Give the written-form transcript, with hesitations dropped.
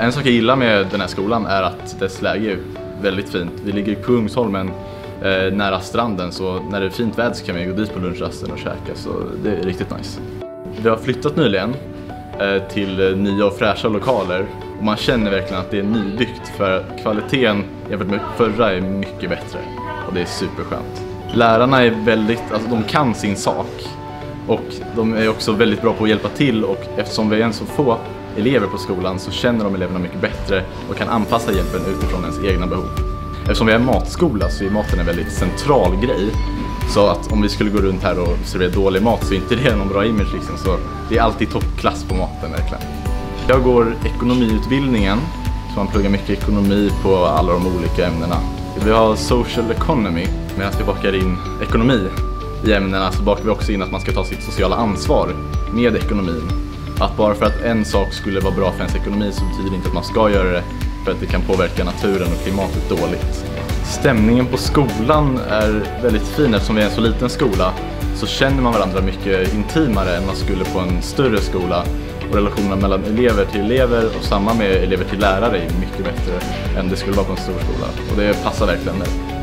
En sak jag gillar med den här skolan är att dess läge är väldigt fint. Vi ligger på Kungsholmen nära stranden, så när det är fint väder så kan vi gå dit på lunchrasten och käka, så det är riktigt nice. Vi har flyttat nyligen till nya och fräscha lokaler och man känner verkligen att det är nybyggt, för kvaliteten jämfört med förra är mycket bättre och det är superskönt. Lärarna är de kan sin sak och de är också väldigt bra på att hjälpa till, och eftersom vi är så få elever på skolan så känner de eleverna mycket bättre och kan anpassa hjälpen utifrån ens egna behov. Eftersom vi är matskola så är maten en väldigt central grej. Så att om vi skulle gå runt här och servera dålig mat så är inte det någon bra image liksom. Så det är alltid toppklass på maten verkligen. Jag går ekonomiutbildningen, så man pluggar mycket ekonomi på alla de olika ämnena. Vi har social economy, medan vi bakar in ekonomi i ämnena så bakar vi också in att man ska ta sitt sociala ansvar med ekonomin. Att bara för att en sak skulle vara bra för ens ekonomi så betyder det inte att man ska göra det, för att det kan påverka naturen och klimatet dåligt. Stämningen på skolan är väldigt fin. Eftersom vi är en så liten skola så känner man varandra mycket intimare än man skulle på en större skola. Och relationerna mellan elever till elever och samma med elever till lärare är mycket bättre än det skulle vara på en stor skola. Och det passar verkligen nu.